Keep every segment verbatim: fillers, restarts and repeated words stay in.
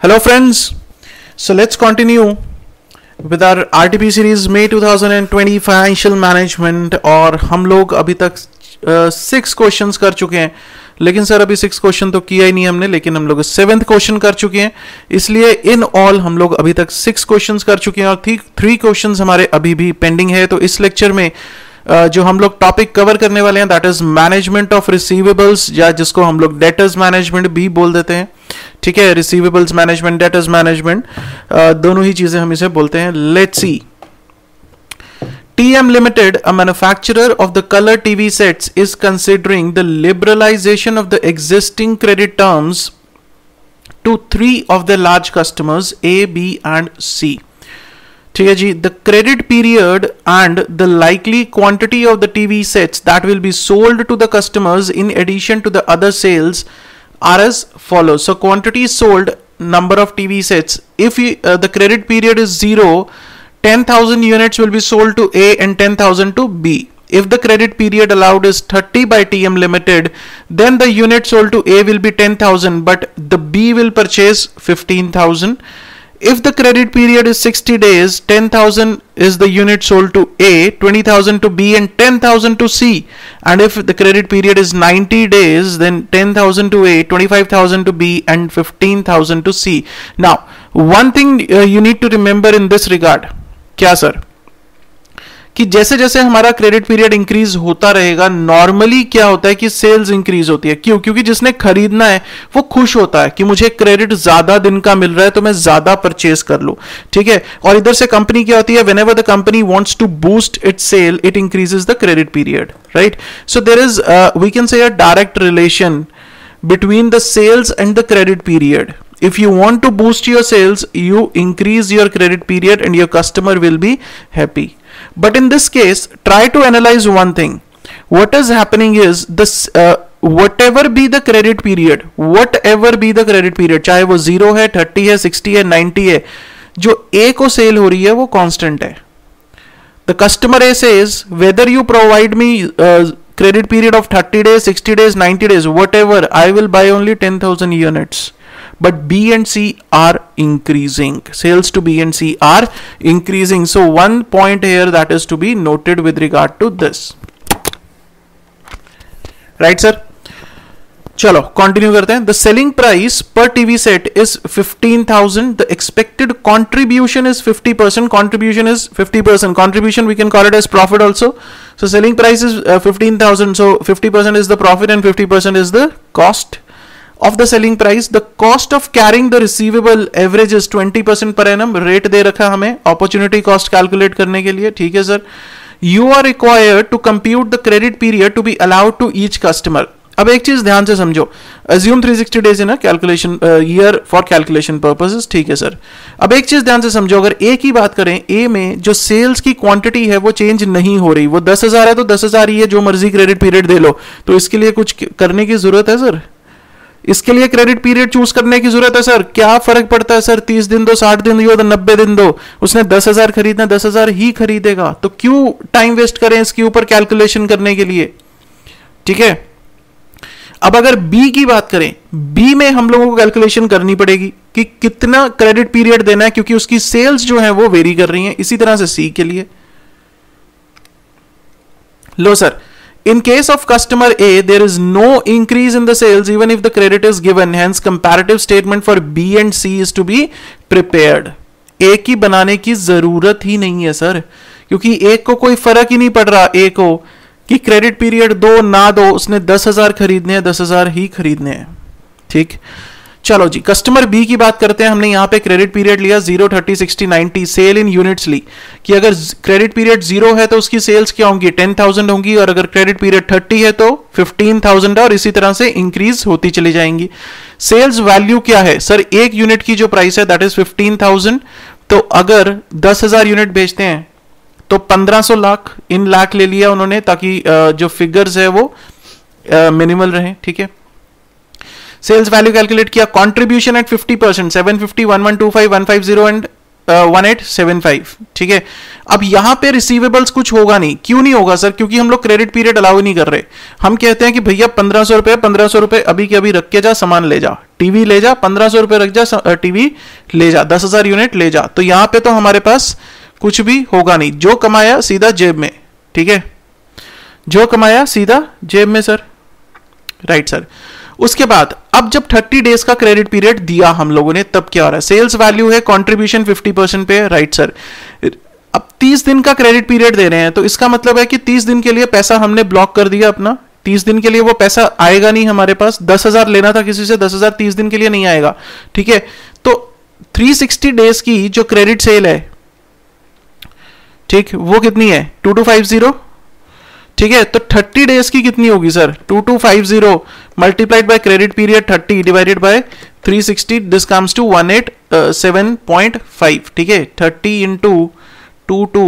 Hello friends, so let's continue with our R T P series May twenty twenty financial management. और हम लोग अभी तक six uh, questions कर चुके हैं, लेकिन सर अभी सिक्स क्वेश्चन तो किया ही नहीं हमने, लेकिन हम लोग सेवेंथ क्वेश्चन कर चुके हैं। इसलिए इन ऑल हम लोग अभी तक सिक्स क्वेश्चंस कर चुके हैं और थ्री थ्री क्वेश्चंस हमारे अभी भी पेंडिंग है। तो इस लेक्चर में Uh, जो हम लोग टॉपिक कवर करने वाले हैं that is management of receivables, या जिसको हम लोग डेटर्स मैनेजमेंट भी बोल देते हैं। ठीक है, रिसीवेबल्स मैनेजमेंट, डेटर्स मैनेजमेंट, दोनों ही चीजें हम इसे बोलते हैं। Let's see. T M Limited, a manufacturer of the color T V sets, is considering the liberalization of the existing credit terms to three of their large customers A, B and C. ठीक है जी, the credit period and the likely quantity of the TV sets that will be sold to the customers in addition to the other sales are as follow. So quantity sold, number of T V sets. If you, uh, the credit period is zero, ten thousand units will be sold to A and ten thousand to B. If the credit period allowed is thirty by T M Limited, then the unit sold to A will be ten thousand, but the B will purchase fifteen thousand. If the credit period is sixty days, ten thousand is the unit sold to A, twenty thousand to B and ten thousand to C. And if the credit period is ninety days, then ten thousand to A, twenty-five thousand to B and fifteen thousand to C. Now, one thing uh, you need to remember in this regard, क्या sir? कि जैसे जैसे हमारा credit period increase होता रहेगा, normally क्या होता है कि सेल्स इंक्रीज होती है। क्यों? क्योंकि जिसने खरीदना है वो खुश होता है कि मुझे क्रेडिट ज्यादा दिन का मिल रहा है तो मैं ज्यादा परचेज कर लूं। ठीक है, और इधर से कंपनी क्या होती है, whenever the company wants to boost its sale, it increases the credit period, right? So there is we can say a direct relation between the sales and the credit period. If you want to boost your sales, you increase your credit period and your customer will be happy. But in this case, try to analyze one thing. What is happening is this, uh, whatever be the credit period, whatever be the credit period, चाहे वो zero है, thirty है, sixty है, ninety है, जो A को cell हो रही है वो constant है. The customer A says, whether you provide me uh, credit period of thirty days, sixty days, ninety days, whatever, I will buy only ten thousand units. But B and C are increasing. Sales to B and C are increasing. So one point here that is to be noted with regard to this. Right, sir? चलो continue करते हैं। The selling price per T V set is fifteen thousand. The expected contribution is fifty percent. Contribution is fifty percent. Contribution we can call it as profit also. So selling price is uh, fifteen thousand. So fifty percent is the profit and fifty percent is the cost of the selling price. The cost of carrying the receivable average is twenty percent per annum. Rate दे रखा हमें opportunity cost calculate करने के लिए। ठीक है sir. You are required to compute the credit period to be allowed to each customer. अब एक चीज ध्यान से समझो, assume three sixty days in a calculation uh, year for calculation purposes. ठीक है सर। अब एक चीज ध्यान से समझो, अगर A की बात करें, A में जो सेल्स की क्वांटिटी है वो चेंज नहीं हो रही, वो दस हजार है तो दस हजार ही है, जो मर्जी क्रेडिट पीरियड दे लो। तो इसके लिए कुछ करने की जरूरत है सर? इसके लिए क्रेडिट पीरियड चूज करने की जरूरत है सर? क्या फर्क पड़ता है सर, तीस दिन दो, साठ दिन दो, नब्बे दिन दो, उसने दस हजार खरीदना, दस हजार ही खरीदेगा। तो क्यों टाइम वेस्ट करें इसके ऊपर कैलकुलेशन करने के लिए? ठीक है। अब अगर B की बात करें, B में हम लोगों को कैलकुलेशन करनी पड़ेगी कि कितना क्रेडिट पीरियड देना है, क्योंकि उसकी सेल्स जो है वो वेरी कर रही हैं। इसी तरह से C के लिए लो sir, in case of customer A, there is no increase in the sales even if the credit is given. Hence, comparative statement for B and C is to be prepared. A की बनाने की जरूरत ही नहीं है sir, क्योंकि एक को कोई फर्क ही नहीं पड़ रहा A को कि क्रेडिट पीरियड दो ना दो, उसने दस हजार खरीदने हैं, दस हजार ही खरीदने हैं। ठीक, चलो जी, कस्टमर बी की बात करते हैं। हमने यहाँ पे क्रेडिट पीरियड लिया zero, thirty, sixty, ninety, sale in units ली कि अगर क्रेडिट पीरियड जीरो है तो उसकी सेल्स क्या होंगी, टेन थाउजेंड होंगी, और अगर क्रेडिट पीरियड थर्टी है तो फिफ्टीन थाउजेंड है, और इसी तरह से इंक्रीज होती चली जाएंगी। सेल्स वैल्यू क्या है सर? एक यूनिट की जो प्राइस है दैट इज फिफ्टीन थाउजेंड। तो अगर दस हजार यूनिट बेचते हैं तो पंद्रह सौ लाख, इन लाख ले लिया उन्होंने ताकि जो फिगर्स है वो मिनिमल रहे। ठीक है, सेल्स वैल्यू कैलकुलेट किया, contribution at fifty percent, seven fifty, one one two five, one five zero and one eight seven five, ठीक है। अब यहां पे रिसीवेबल्स कुछ होगा नहीं, क्यों नहीं होगा सर? क्योंकि हम लोग क्रेडिट पीरियड अलाउ नहीं कर रहे। हम कहते हैं कि भैया पंद्रह सौ रुपए पंद्रह सौ रुपए अभी के अभी रख के जा, सामान ले जा, टीवी ले जा, पंद्रह सौ रुपए रख जा, टीवी ले जा, दस हजार यूनिट ले जा। तो यहां पे तो हमारे पास कुछ भी होगा नहीं, जो कमाया सीधा जेब में, ठीक है, जो कमाया सीधा जेब में सर, राइट सर। उसके बाद अब जब थर्टी डेज का क्रेडिट पीरियड दिया हम लोगों ने, तब क्या हो रहा है? सेल्स वैल्यू है, कंट्रीब्यूशन फिफ्टी परसेंट पे है, राइट सर। अब तीस दिन का क्रेडिट पीरियड दे रहे हैं, तो इसका मतलब है कि तीस दिन के लिए पैसा हमने ब्लॉक कर दिया अपना। तीस दिन के लिए वो पैसा आएगा नहीं हमारे पास। दस हजार लेना था किसी से, दस हजार तीस दिन के लिए नहीं आएगा, ठीक है। तो थ्री सिक्सटी डेज की जो क्रेडिट सेल है, ठीक, वो कितनी है? टू टू फाइव जीरो, ठीक है। तो थर्टी डेज की कितनी होगी sir? Two two five zero multiplied by credit period thirty divided by three sixty, this comes to one eight seven point five, ठीक है। Thirty into two two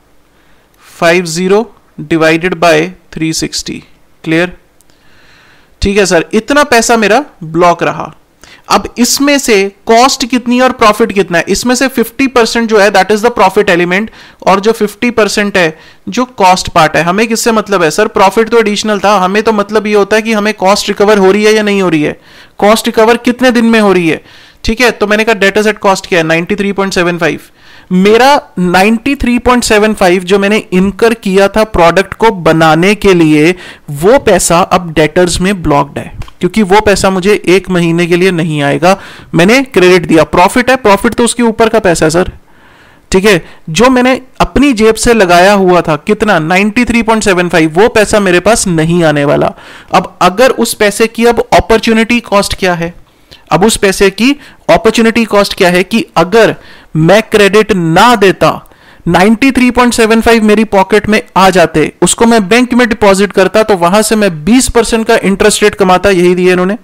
five zero divided by three sixty, clear, ठीक है sir. इतना पैसा मेरा block रहा। अब इसमें से कॉस्ट कितनी है और प्रॉफिट कितना है? इसमें से फिफ्टी परसेंट जो है that is the profit element, और जो फिफ्टी परसेंट है जो कॉस्ट पार्ट है। हमें किससे मतलब है सर? प्रॉफिट तो एडिशनल था, हमें तो मतलब ये होता है कि हमें कॉस्ट रिकवर हो रही है या नहीं हो रही है, कॉस्ट रिकवर कितने दिन में हो रही है, ठीक है। तो मैंने कहा डेटर्स एट कॉस्ट क्या है? Ninety three point seven five. मेरा ninety three point seven five जो मैंने इनकर किया था प्रोडक्ट को बनाने के लिए, वो पैसा अब डेटर्स में ब्लॉक्ड है, क्योंकि वो पैसा मुझे एक महीने के लिए नहीं आएगा। मैंने क्रेडिट दिया, प्रॉफिट है, प्रॉफिट तो उसके ऊपर का पैसा है सर, ठीक है। जो मैंने अपनी जेब से लगाया हुआ था कितना? Ninety three point seven five, वो पैसा मेरे पास नहीं आने वाला। अब अगर उस पैसे की अब अपॉर्चुनिटी कॉस्ट क्या है? अब उस पैसे की अपॉर्चुनिटी कॉस्ट क्या है कि अगर मैं क्रेडिट ना देता, ninety three point seven five मेरी पॉकेट में आ जाते, उसको मैं बैंक में डिपॉजिट करता, तो वहां से मैं बीस परसेंट का इंटरेस्ट रेट कमाता, यही दिए इन्होंने,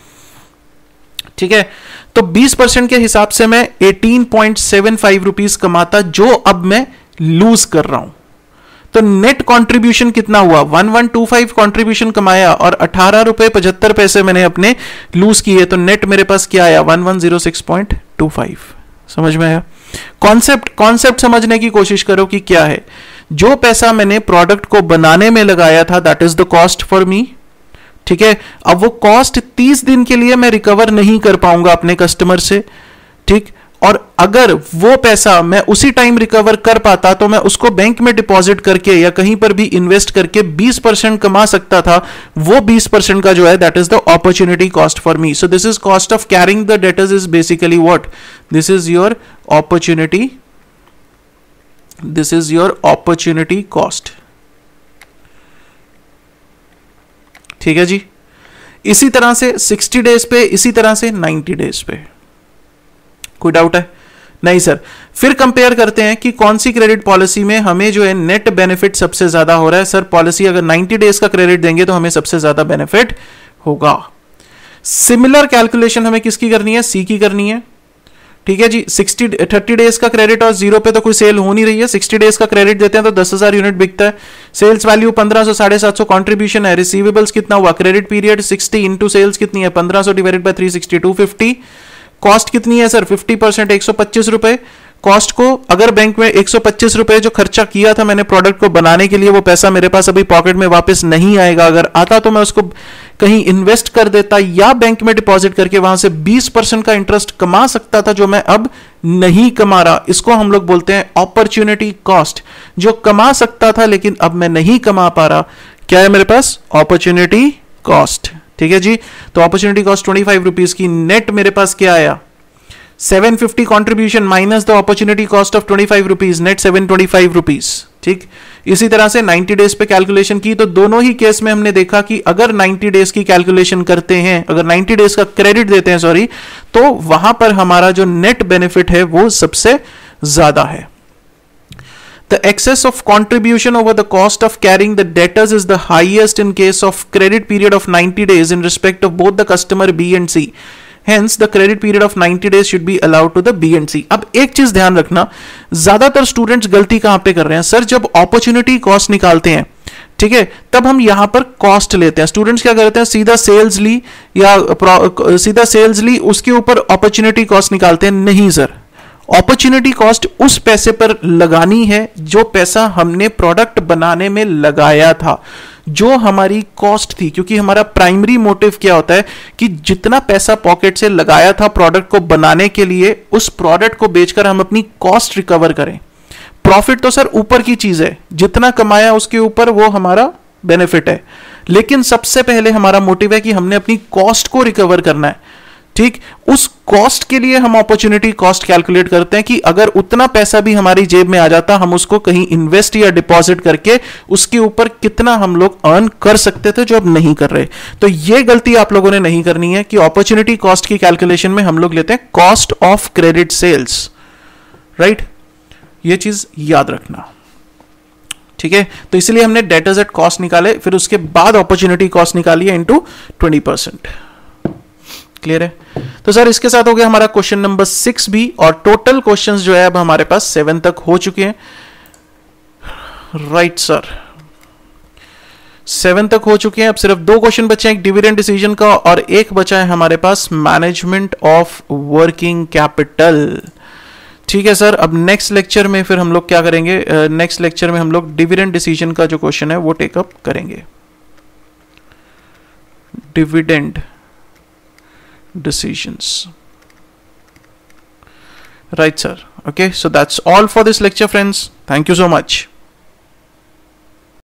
ठीक है। तो बीस परसेंट के हिसाब से मैं eighteen point seven five rupees कमाता, जो अब मैं लूज कर रहा हूं। तो नेट कंट्रीब्यूशन कितना हुआ? One one two five contribution कमाया और अठारह रुपए पचहत्तर पैसे मैंने अपने लूज किए, तो नेट मेरे पास क्या आया? One one zero six point two five. समझ में आया? कॉन्सेप्ट कॉन्सेप्ट समझने की कोशिश करो कि क्या है। जो पैसा मैंने प्रोडक्ट को बनाने में लगाया था, that is the cost for me, ठीक है। अब वो कॉस्ट तीस दिन के लिए मैं रिकवर नहीं कर पाऊंगा अपने कस्टमर से, ठीक। और अगर वो पैसा मैं उसी टाइम रिकवर कर पाता, तो मैं उसको बैंक में डिपॉजिट करके या कहीं पर भी इन्वेस्ट करके बीस परसेंट कमा सकता था। वो बीस परसेंट का जो है that is the opportunity cost for me. So this is cost of carrying the debtors is basically what? This is your opportunity, this is your opportunity cost, ठीक है जी। इसी तरह से सिक्सटी डेज पे, इसी तरह से नाइंटी डेज पे। कोई डाउट है? नहीं सर। फिर कंपेयर करते हैं कि कौन सी क्रेडिट पॉलिसी में हमें जो है नेट बेनिफिट सबसे ज्यादा हो रहा है। सर पॉलिसी अगर नाइंटी डेज का क्रेडिट देंगे तो हमें सबसे ज्यादा बेनिफिट होगा। सिमिलर कैलकुलेशन हमें किसकी करनी है? सी की करनी है, ठीक है जी। सिक्सटी थर्टी डेज का क्रेडिट और जीरो पे तो कोई सेल हो नहीं रही है। सिक्सटी डेज का क्रेडिट देते हैं तो दस हजार यूनिट बिकता है। सेल्स वैल्यू पंद्रह सौ, साढ़े सात सौ कॉन्ट्रीब्यूशन है। रिसीवेबल्स कितना हुआ? Credit period sixty into sales कितनी है? पंद्रह सौ divided by three sixty, two fifty. Cost कितनी है सर? फिफ्टी परसेंट एक सौ पच्चीस रुपए। कॉस्ट को अगर बैंक में एक सौ पच्चीस रुपए जो खर्चा किया था मैंने प्रोडक्ट को बनाने के लिए, वो पैसा मेरे पास अभी पॉकेट में वापस नहीं आएगा। अगर आता तो मैं उसको कहीं इन्वेस्ट कर देता या बैंक में डिपॉजिट करके वहां से बीस परसेंट का इंटरेस्ट कमा सकता था, जो मैं अब नहीं कमा रहा। इसको हम लोग बोलते हैं अपॉर्चुनिटी कॉस्ट। जो कमा सकता था लेकिन अब मैं नहीं कमा पा रहा, क्या है मेरे पास? अपॉर्चुनिटी कॉस्ट, ठीक है जी। तो opportunity cost twenty five rupees की। नेट मेरे पास क्या आया? Seven fifty contribution minus the opportunity cost of twenty five rupees, net seven twenty five rupees, ठीक। इसी तरह से नाइंटी डेज पे कैलकुलेशन की, तो दोनों ही केस में हमने देखा कि अगर नाइंटी डेज की कैलकुलेशन करते हैं, अगर नाइंटी डेज का क्रेडिट देते हैं सॉरी, तो वहां पर हमारा जो नेट बेनिफिट है वो सबसे ज्यादा है। The excess of contribution over the cost of carrying the debtors is the highest in case of credit period of ninety days in respect of both the customer B and C. Hence, the credit period of ninety days should be allowed to the B and C. अब एक चीज ध्यान रखना, ज्यादातर students गलती कहां पे कर रहे हैं सर? जब अपॉर्चुनिटी कॉस्ट निकालते हैं, ठीक है, तब हम यहां पर कॉस्ट लेते हैं। स्टूडेंट्स क्या करते हैं? सीधा सेल्स ली या सीधा सेल्स ली, उसके ऊपर अपॉर्चुनिटी कॉस्ट निकालते हैं। नहीं सर, अपॉर्चुनिटी कॉस्ट उस पैसे पर लगानी है जो पैसा हमने प्रोडक्ट बनाने में लगाया था, जो हमारी कॉस्ट थी, क्योंकि हमारा प्राइमरी मोटिव क्या होता है कि जितना पैसा पॉकेट से लगाया था प्रोडक्ट को बनाने के लिए, उस प्रोडक्ट को बेचकर हम अपनी कॉस्ट रिकवर करें। प्रॉफिट तो सर ऊपर की चीज है, जितना कमाया उसके ऊपर वो हमारा बेनिफिट है, लेकिन सबसे पहले हमारा मोटिव है कि हमने अपनी कॉस्ट को रिकवर करना है। ठीक, उस कॉस्ट के लिए हम अपॉर्चुनिटी कॉस्ट कैलकुलेट करते हैं कि अगर उतना पैसा भी हमारी जेब में आ जाता, हम उसको कहीं इन्वेस्ट या डिपॉजिट करके उसके ऊपर कितना हम लोग अर्न कर सकते थे, जो अब नहीं कर रहे। तो ये गलती आप लोगों ने नहीं करनी है कि अपॉर्चुनिटी कॉस्ट की कैलकुलेशन में हम लोग लेते हैं cost of credit sales, right. ये चीज याद रखना, ठीक है। तो इसलिए हमने डेटर्स एट कॉस्ट निकाले, फिर उसके बाद अपॉर्चुनिटी कॉस्ट निकाली है इनटू ट्वेंटी परसेंट। क्लियर है? तो सर इसके साथ हो गया हमारा क्वेश्चन नंबर सिक्स भी, और टोटल क्वेश्चंस जो है अब हमारे पास सेवन तक हो चुके हैं। राइट सर, सेवन तक हो चुके हैं। अब सिर्फ दो क्वेश्चन बचे हैं, एक डिविडेंड डिसीजन का और एक बचा है हमारे पास मैनेजमेंट ऑफ वर्किंग कैपिटल। ठीक है सर, अब नेक्स्ट लेक्चर में फिर हम लोग क्या करेंगे, नेक्स्ट uh, लेक्चर में हम लोग डिविडेंड डिसीजन का जो क्वेश्चन है वो टेकअप करेंगे। Dividend decisions. Right sir, okay, so that's all for this lecture friends. Thank you so much.